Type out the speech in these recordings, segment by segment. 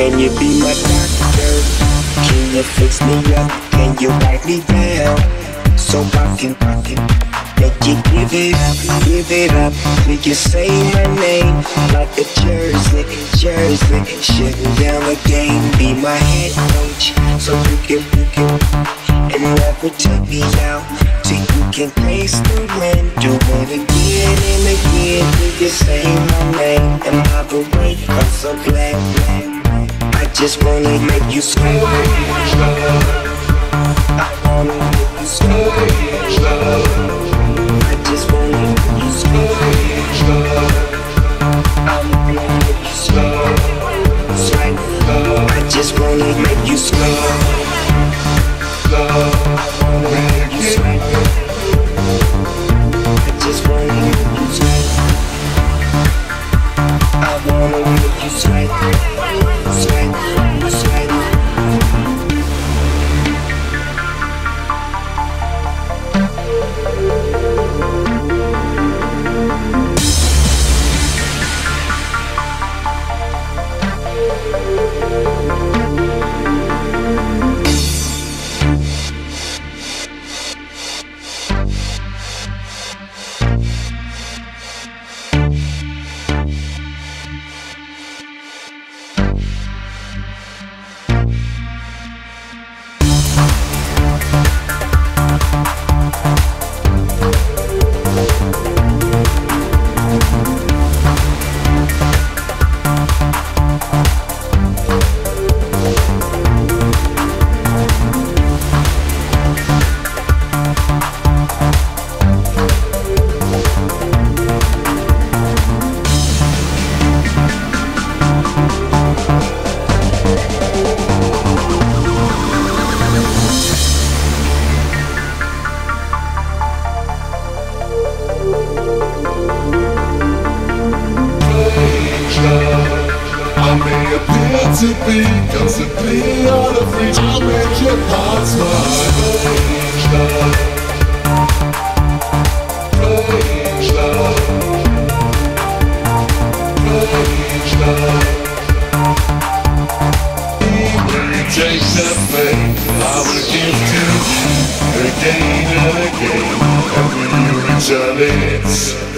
Can you be my doctor? Can you fix me up? Can you write me down? So I can make you give it up. Will you say my name like a jersey? Shutting down the game. Be my head coach, so you can and never take me out. So you can taste the wind. Do it again and again. Will you say my name? Am I the way? I'm so glad. I just wanna make you scream. I wanna make you scream. I just wanna make you scream. I wanna make you scream. I just wanna make you scream. I wanna make you scream. I just wanna make you scream. I wanna make you scream. I may appear to be constantly out of reach. I'll make your heart strange love, strange love, strange love. When you take the pain, I will give to you again and again. And when you return it,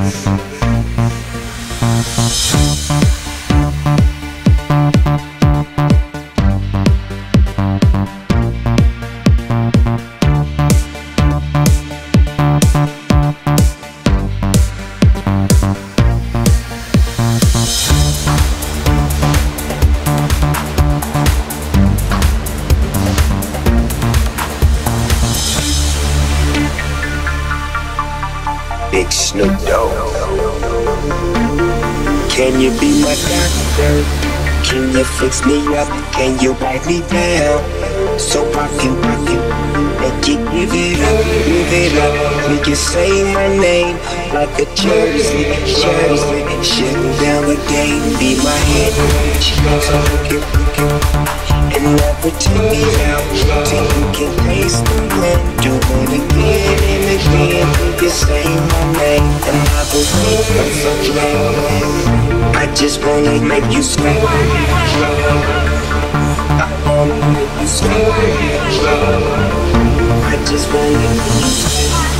Big Snoop Dogg. Can you be my doctor? Can you fix me up? Can you write me down? So I can make you give it up. Will you say my name like a jersey? Shutting down the game. Be my head coach, so you can and never take me out. Till you can taste the wind. Do it again and again. Will you say my name? And I will think I'm so glad. I just wanna make you scream. I wanna make you scream. I just wanna make you scream.